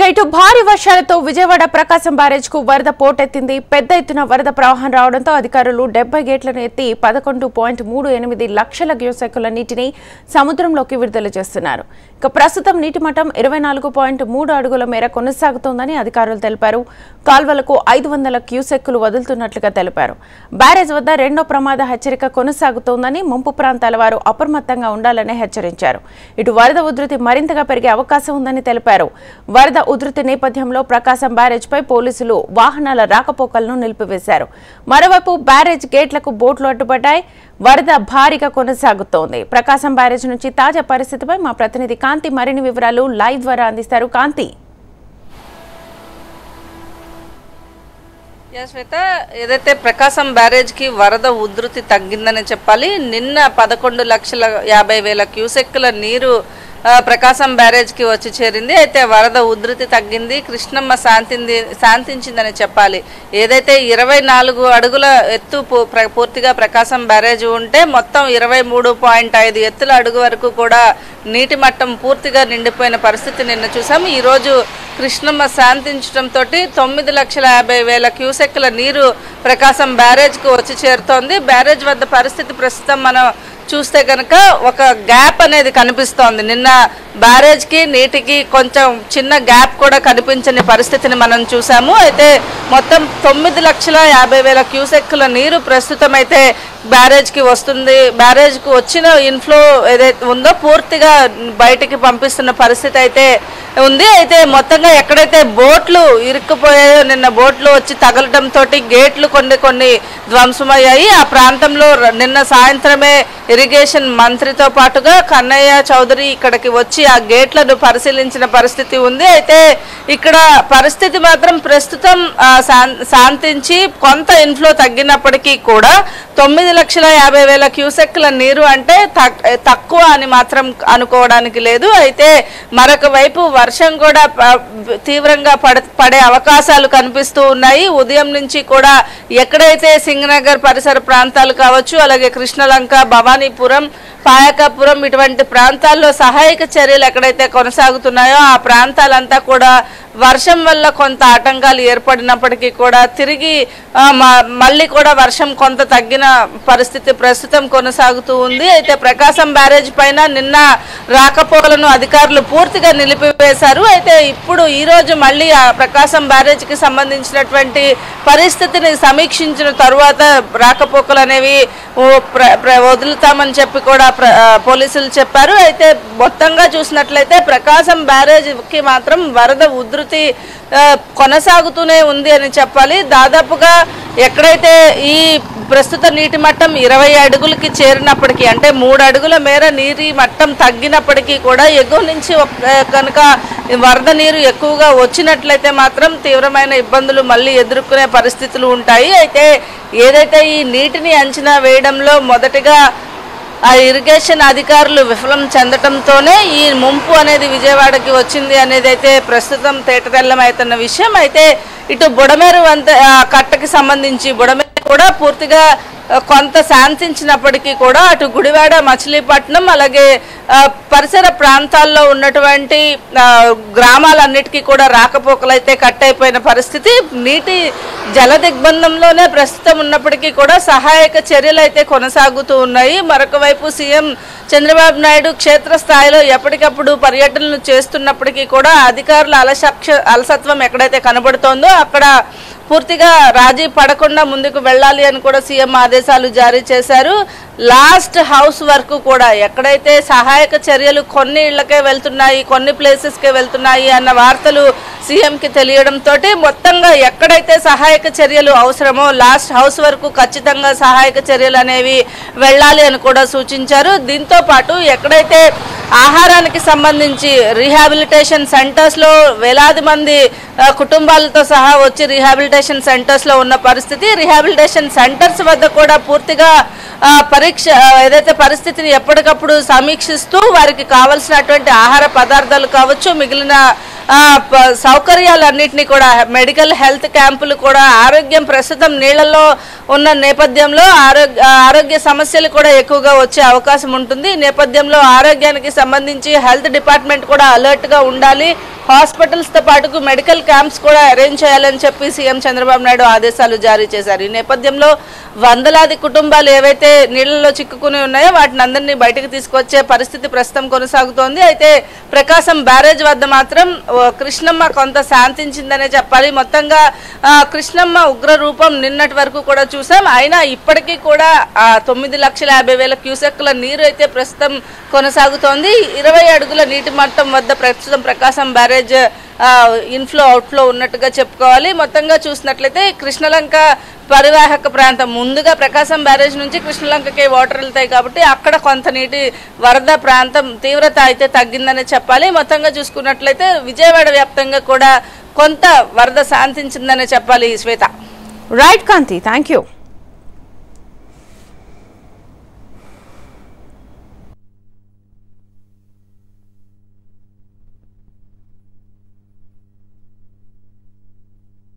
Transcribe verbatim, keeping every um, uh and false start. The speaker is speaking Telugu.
ఇటు భారీ వర్షాలతో విజయవాడ ప్రకాశం బ్యారేజ్ కు వరద పోటెత్తింది. పెద్ద ఎత్తున వరద ప్రవాహం రావడంతో అధికారులు డెబ్బై గేట్లను ఎత్తి పదకొండు పాయింట్ మూడు ఎనిమిది లక్షల క్యూసెక్కుల నీటిని సముద్రంలోకి విడుదల చేస్తున్నారు. ఇక ప్రస్తుతం నీటి మట్టం ఇరవై నాలుగు పాయింట్ మూడు అడుగుల మేర కొనసాగుతోందని అధికారులు తెలిపారు. కాల్వలకు ఐదు వందల క్యూసెక్కులు వదులుతున్నట్లుగా తెలిపారు. బ్యారేజ్ వద్ద రెండో ప్రమాద హెచ్చరిక కొనసాగుతోందని, ముంపు ప్రాంతాల వారు అప్రమత్తంగా ఉండాలని హెచ్చరించారు. ఇటు వరద ఉధృతి మరింతగా పెరిగే అవకాశం ఉందని తెలిపారు. వరద ఉధృతి నేపథ్యంలో ప్రకాశం బ్యారేజ్ పై పోలీసులు వాహనాల రాకపోకలను నిలిపివేశారు. మరోవైపు బ్యారేజ్ గేట్లకు బోట్లు అడ్డుపడ్డాయి. వరద భారీగా కొనసాగుతోంది. ప్రకాశం బ్యారేజ్ నుంచి తాజా పరిస్థితిపై మా ప్రతినిధి కాంతి మరిన్ని వివరాలు లైవ్ ద్వారా అందిస్తారు. కాంతి, శ్వేత, ఏదైతే ప్రకాశం బ్యారేజ్ కి వరద ఉధృతి తగ్గిందని చెప్పాలి. నిన్న పదకొండు లక్షల యాభై వేల క్యూసెక్కుల నీరు ప్రకాశం బ్యారేజ్ కి వచ్చి చేరింది. అయితే వరద ఉధృతి తగ్గింది, కృష్ణమ్మ శాంతింది శాంతించిందని చెప్పాలి. ఏదైతే ఇరవై నాలుగు అడుగుల ఎత్తు పూర్తిగా ప్రకాశం బ్యారేజ్ ఉంటే మొత్తం ఇరవై మూడు పాయింట్ ఐదు ఎత్తుల అడుగు వరకు కూడా నీటి మట్టం పూర్తిగా నిండిపోయిన పరిస్థితి నిన్న చూసాం. ఈ రోజు కృష్ణమ్మ శాంతించడంతో తొమ్మిది లక్షల యాభై వేల క్యూసెక్కుల నీరు ప్రకాశం బ్యారేజ్ కు వచ్చి చేరుతోంది. బ్యారేజ్ వద్ద పరిస్థితి ప్రస్తుతం మనం చూస్తే కనుక ఒక గ్యాప్ అనేది కనిపిస్తోంది. నిన్న బ్యారేజ్ కి నీటికి కొంచెం చిన్న గ్యాప్ కూడా కనిపించని పరిస్థితిని మనం చూసాము. అయితే మొత్తం తొమ్మిది లక్షల యాభై వేల క్యూసెక్కుల నీరు ప్రస్తుతం అయితే బ్యారేజ్ కి వస్తుంది. బ్యారేజ్ కు వచ్చిన ఇన్ఫ్లో ఏదైతే ఉందో పూర్తిగా బయటికి పంపిస్తున్న పరిస్థితి అయితే ఉంది. అయితే మొత్తంగా ఎక్కడైతే బోట్లు ఇరుక్కుపోయాయో, నిన్న బోట్లు వచ్చి తగలడంతో గేట్లు కొన్ని కొన్ని ధ్వంసమయ్యాయి. ఆ ప్రాంతంలో నిన్న సాయంత్రమే ఇరిగేషన్ మంత్రితో పాటుగా కన్నయ్య చౌదరి ఇక్కడికి వచ్చి ఆ గేట్లను పరిశీలించిన పరిస్థితి ఉంది. అయితే ఇక్కడ పరిస్థితి మాత్రం ప్రస్తుతం శాంతించి కొంత ఇన్ఫ్లో తగ్గినప్పటికీ కూడా తొమ్మిది లక్షల యాభై వేల క్యూసెక్ల నీరు అంటే తక్కువ అని మాత్రం అనుకోవడానికి లేదు. అయితే మరొక వైపు వర్షం కూడా తీవ్రంగా పడ పడే అవకాశాలు కనిపిస్తూ ఉన్నాయి. ఉదయం నుంచి కూడా ఎక్కడైతే సింగనగర్ పరిసర ప్రాంతాలు కావచ్చు, అలాగే కృష్ణలంక, భవానీపురం, పాయకాపురం ఇటువంటి ప్రాంతాల్లో సహాయక చర్యలు ఎక్కడైతే కొనసాగుతున్నాయో ఆ ప్రాంతాలంతా కూడా వర్షం వల్ల కొంత ఆటంకాలు ఏర్పడినప్పటికీ కూడా తిరిగి మళ్ళీ కూడా వర్షం కొంత తగ్గిన పరిస్థితి ప్రస్తుతం కొనసాగుతూ ఉంది. అయితే ప్రకాశం బ్యారేజ్ పైన నిన్న రాకపోకలను అధికారులు పూర్తిగా నిలిపివేశారు. అయితే ఇప్పుడు ఈ రోజు మళ్ళీ ఆ ప్రకాశం బ్యారేజ్ కి సంబంధించినటువంటి పరిస్థితిని సమీక్షించిన తరువాత రాకపోకలు అనేవి వదులుతామని చెప్పి కూడా పోలీసులు చెప్పారు. అయితే మొత్తంగా చూసినట్లయితే ప్రకాశం బ్యారేజ్ కి మాత్రం వరద ఉధృతి కొనసాగుతూనే ఉంది అని చెప్పాలి. దాదాపుగా ఎక్కడైతే ఈ ప్రస్తుత నీటి మట్టం ఇరవై అడుగులకి చేరినప్పటికీ, అంటే మూడు అడుగుల మేర నీటి మట్టం తగ్గినప్పటికీ కూడా ఎగువ నుంచి కనుక వరద నీరు ఎక్కువగా వచ్చినట్లయితే మాత్రం తీవ్రమైన ఇబ్బందులు మళ్ళీ ఎదుర్కొనే పరిస్థితులు ఉంటాయి. అయితే ఏదైతే ఈ నీటిని అంచనా వేయడంలో మొదటిగా ఆ ఇరిగేషన్ అధికారులు విఫలం చెందటంతోనే ఈ ముంపు అనేది విజయవాడకి వచ్చింది అనేది అయితే ప్రస్తుతం తేటతెల్లమవుతున్న విషయం. అయితే ఇటు బుడమేరు వంత కట్టకి సంబంధించి బుడమేరు కూడా పూర్తిగా కొంత శాంతించినప్పటికీ కూడా అటు గుడివాడ, మచిలీపట్నం అలాగే పరిసర ప్రాంతాల్లో ఉన్నటువంటి గ్రామాలన్నిటికీ కూడా రాకపోకలైతే కట్ అయిపోయిన పరిస్థితి. నీటి జల దిగ్బంధంలోనే ప్రస్తుతం ఉన్నప్పటికీ కూడా సహాయక చర్యలు అయితే కొనసాగుతూ ఉన్నాయి. మరొక వైపు సీఎం చంద్రబాబు నాయుడు క్షేత్రస్థాయిలో ఎప్పటికప్పుడు పర్యటనలు చేస్తున్నప్పటికీ కూడా అధికారుల అలసక్ష అలసత్వం ఎక్కడైతే కనబడుతోందో అక్కడ పూర్తిగా రాజీ పడకుండా ముందుకు వెళ్ళాలి అని కూడా సీఎం ఆదేశాలు జారీ చేశారు. లాస్ట్ హౌస్ వరకు కూడా ఎక్కడైతే సహాయక చర్యలు కొన్ని ఇళ్లకే వెళ్తున్నాయి, కొన్ని ప్లేసెస్కే వెళ్తున్నాయి అన్న వార్తలు సీఎంకి తెలియడంతో మొత్తంగా ఎక్కడైతే సహాయక చర్యలు అవసరమో లాస్ట్ హౌస్ వరకు ఖచ్చితంగా సహాయక చర్యలు అనేవి వెళ్ళాలి అని కూడా సూచించారు. దీంతో పాటు ఎక్కడైతే ఆహారానికి సంబంధించి రీహాబిలిటేషన్ సెంటర్స్ లో వేలాది మంది కుటుంబాలతో సహా వచ్చి రీహాబిలిటేషన్ సెంటర్స్ లో ఉన్న పరిస్థితి, రీహాబిలిటేషన్ సెంటర్స్ వద్ద కూడా పూర్తిగా పరీక్ష ఏదైతే పరిస్థితిని ఎప్పటికప్పుడు సమీక్షిస్తూ వారికి కావాల్సినటువంటి ఆహార పదార్థాలు కావచ్చు, మిగిలిన సౌకర్యాలన్నింటినీ కూడా మెడికల్ హెల్త్ క్యాంపులు కూడా ఆరోగ్యం ప్రస్తుతం నీళ్లలో ఉన్న నేపథ్యంలో ఆరోగ్య ఆరోగ్య సమస్యలు కూడా ఎక్కువగా వచ్చే అవకాశం ఉంటుంది. ఈ నేపథ్యంలో ఆరోగ్యానికి సంబంధించి హెల్త్ డిపార్ట్మెంట్ కూడా అలర్ట్ గా ఉండాలి. హాస్పిటల్స్ తో పాటు మెడికల్ క్యాంప్స్ కూడా అరేంజ్ చేయాలని చెప్పి సీఎం చంద్రబాబు నాయుడు ఆదేశాలు జారీ చేశారు. ఈ నేపథ్యంలో వందలాది కుటుంబాలు ఏవైతే నీళ్లలో చిక్కుకుని ఉన్నాయో వాటిని అందరినీ బయటకు తీసుకొచ్చే పరిస్థితి ప్రస్తుతం కొనసాగుతోంది. అయితే ప్రకాశం బ్యారేజ్ వద్ద మాత్రం కృష్ణమ్మ కొంత శాంతించిందనే చెప్పాలి. మొత్తంగా కృష్ణమ్మ ఉగ్ర రూపం నిన్నటి వరకు కూడా చూసాం. అయినా ఇప్పటికీ కూడా ఆ తొమ్మిది లక్షల యాభై వేల క్యూసెక్ల నీరు అయితే ప్రస్తుతం కొనసాగుతోంది. ఇరవై అడుగుల నీటి మట్టం వద్ద ప్రస్తుతం ప్రకాశం బ్యారేజ్ ఇన్ఫ్లో అవుట్ఫ్లో ఉన్నట్టుగా చెప్పుకోవాలి. మొత్తంగా చూసినట్లయితే కృష్ణలంక పరివాహక ప్రాంతం ముందుగా ప్రకాశం బ్యారేజ్ నుంచి కృష్ణలంకకి వాటర్ వెళ్తాయి కాబట్టి అక్కడ కొంత నీటి వరద ప్రాంతం తీవ్రత అయితే తగ్గిందనే చెప్పాలి. మొత్తంగా చూసుకున్నట్లయితే విజయవాడ వ్యాప్తంగా కూడా కొంత వరద శాంతించిందనే చెప్పాలి. Shweta. Right Kanthi, thank you.